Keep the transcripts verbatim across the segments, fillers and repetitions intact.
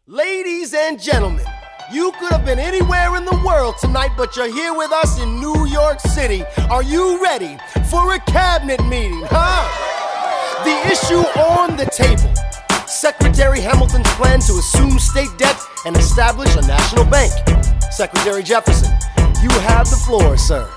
Ladies and gentlemen, you could have been anywhere in the world tonight, but you're here with us in New York City. Are you ready for a cabinet meeting, huh? The issue on the table: Secretary Hamilton's plan to assume state debt and establish a national bank. Secretary Jefferson, you have the floor, sir.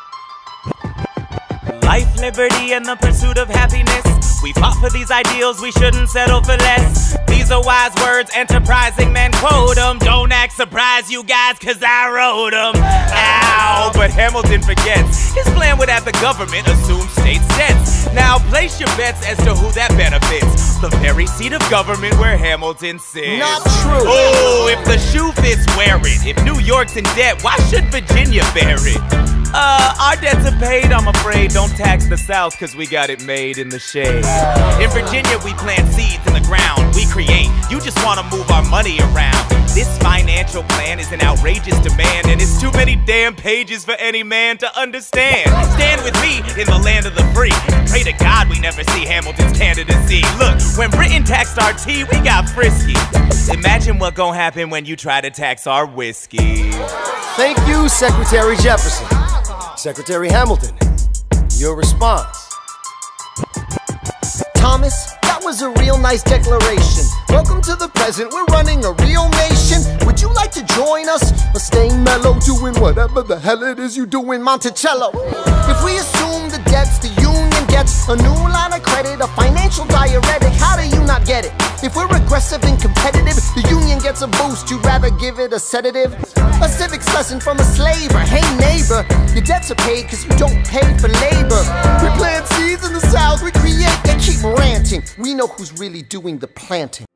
Life, liberty, and the pursuit of happiness. We fought for these ideals, we shouldn't settle for less. These are wise words, enterprising men quote them. Don't act surprised, you guys, cause I wrote them. Ow, but Hamilton forgets his plan would have the government assume state debts. Now place your bets as to who that benefits. The very seat of government where Hamilton sits. Not true. Oh, if the shoe fits, wear it. If New York's in debt, why should Virginia bear it? Uh, our debts are paid, I'm afraid. Don't tax the South, cause we got it made in the shade. In Virginia, we plant seeds in the ground. We create, you just wanna move our money around. This financial plan is an outrageous demand, and it's too many damn pages for any man to understand. Stand with me in the land of the free. Pray to God we never see Hamilton's candidacy. Look, when Britain taxed our tea, we got frisky. Imagine what gon' happen when you try to tax our whiskey. Thank you, Secretary Jefferson. Secretary Hamilton, your response. Thomas, that was a real nice declaration. Welcome to the present, we're running a real nation. Would you like to join us? Or stay mellow, doing whatever the hell it is you do in Monticello? If we assume the debts the union gets, a new line of credit, a financial diuretic, how do you not get it? If we're aggressive and competitive, the union gets a boost, you'd rather give it a sedative? A civics lesson from a slaver. Hey neighbor, your debts are paid cause you don't pay for labor. We plant seeds in the South, we create, they keep ranting. We know who's really doing the planting.